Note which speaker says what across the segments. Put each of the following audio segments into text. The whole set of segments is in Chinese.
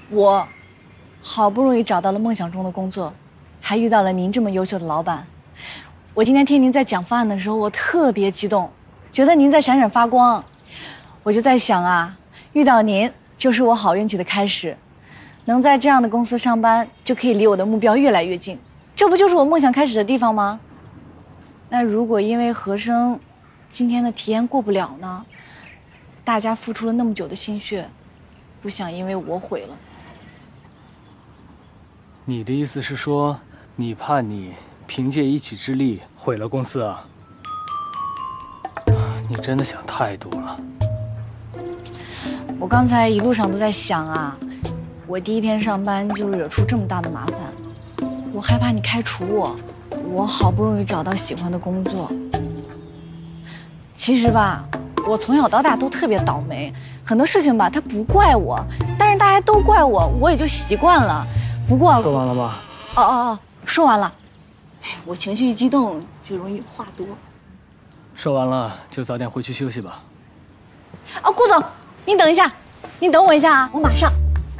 Speaker 1: 我好不容易找到了梦想中的工作，还遇到了您这么优秀的老板。我今天听您在讲方案的时候，我特别激动，觉得您在闪闪发光。我就在想啊，遇到您就是我好运气的开始，能在这样的公司上班，就可以离我的目标越来越近。这不就是我梦想开始的地方吗？那如果因为和声今天的体验过不了呢？大家付出了那么久的心血，不想因为我毁了。
Speaker 2: 你的意思是说，你怕你凭借一己之力毁了公司啊？你真的想太多了。
Speaker 1: 我刚才一路上都在想啊，我第一天上班就惹出这么大的麻烦，我害怕你开除我。我好不容易找到喜欢的工作，其实吧，我从小到大都特别倒霉，很多事情吧，他不怪我，但是大家都怪我，我也就习惯了。不过
Speaker 2: 说完了吗？
Speaker 1: 哦，说完了。我情绪一激动就容易话多。
Speaker 2: 说完了就早点回去休息吧。
Speaker 1: 哦，顾总，您等一下，您等我一下啊，我马上。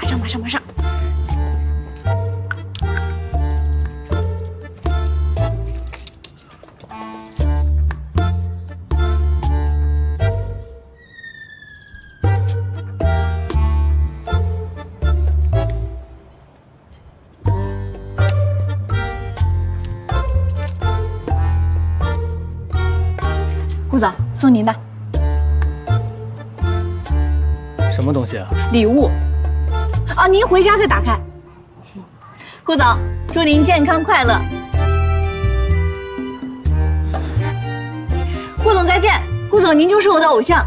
Speaker 1: 顾总，送您的。
Speaker 2: 什么东西啊？
Speaker 1: 礼物。啊，您回家再打开。顾总，祝您健康快乐。顾总再见，顾总您就是我的偶像。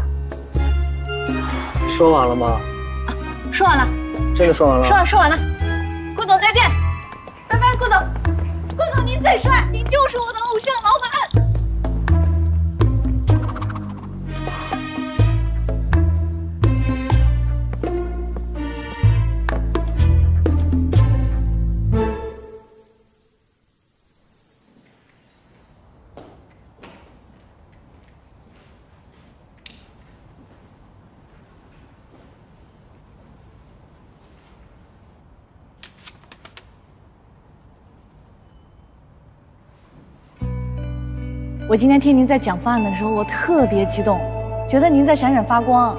Speaker 2: 说完了吗？
Speaker 1: 啊，说完了。
Speaker 2: 真的说完了？
Speaker 1: 说完了。顾总再见，拜拜，顾总。顾总您最帅，您就是我的偶像，老板。我今天听您在讲方案的时候，我特别激动，觉得您在闪闪发光。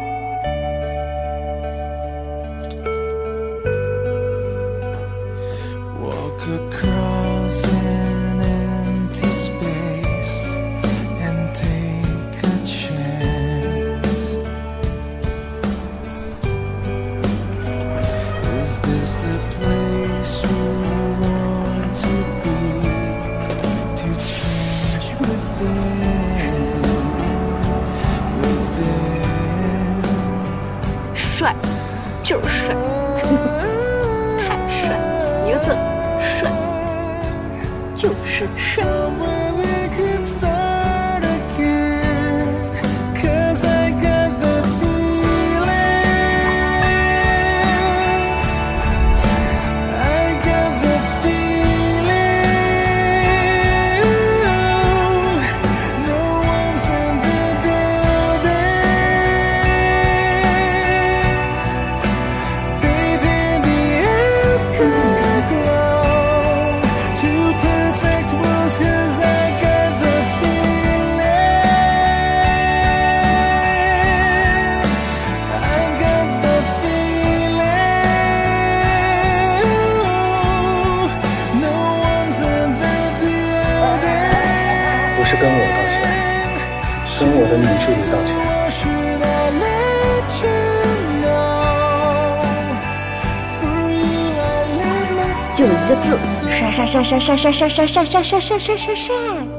Speaker 1: 帅，就是帅，太帅，一个字，帅，就是帅。
Speaker 2: 不是跟我道歉，跟我的女助理道歉。
Speaker 1: 就一个字，帅帅帅帅帅帅帅帅帅帅帅帅帅帅。